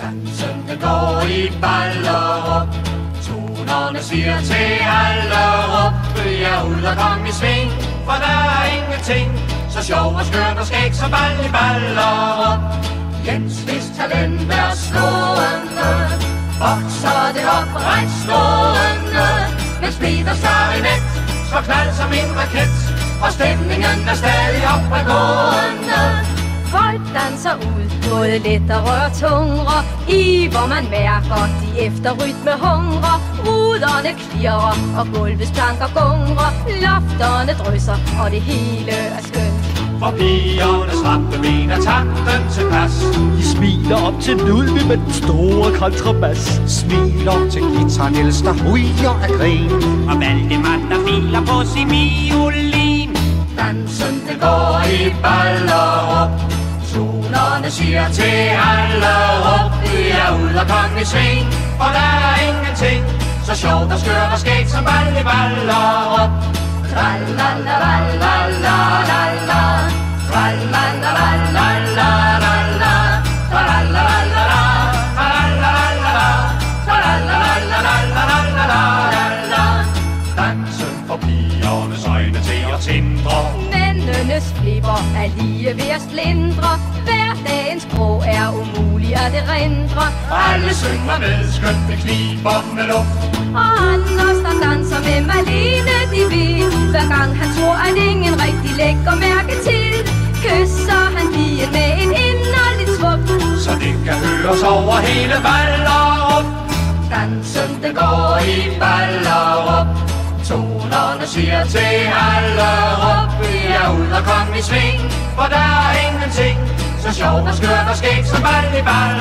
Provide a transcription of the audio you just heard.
Dansen den går i Ballerup, tonerne siger til Allerup, jeg ud og kom i sving, for der er ingenting så sjov og skørt og skæg som bal i Ballerup. Jens, hvis talent er slående, vokser det op ret stående, mens Peter Starinet slår knald som en raket, og stemningen er stadig opadgående. Folk danser ud, både lettere og tungere, i hvor man mærker de efterrytme hungrer. Ruderne klirrer, og gulvets planker gungrer, lofterne drysser, og det hele er skønt. For pigernes rappe ben er takten til pas. De smiler op til Ludvig med den store kontrabas. Smiler til guitar Niels, der huier af grin, og Valdemar, der filer på sin violin. Dansen den går i Ballerup, tonerne siger til Allerup, vi er ude og komme i sving, for der er ingenting så sjovt og skørt og skægt som bal i Ballerup. Tra-la-la-la-la-la-la, tra-la-la-la-la-la-la, tra-la-la-la-la, tra-la-la-la-la, tra-la-la-la-la-la-la-la. Dansen får pigernes øjne til at tindre, Mændenes flipper er lige ved at splindre, hverdagens sprog er umulig at erindre. alle synger med, skønt det kniber med luft. Og Anders, der danser med Malene, de vil, hver gang han tror, at ingen rigtig lægger mærke til, kysser han pigen med en inderligt svuk, Så det kan høres over hele Ballerup. Dansen den går i Ballerup, tonerne siger til Allerup, vi er ude og komme i sving, for der er ingenting så sjovt og skørt og skægt som bal i Ballerup.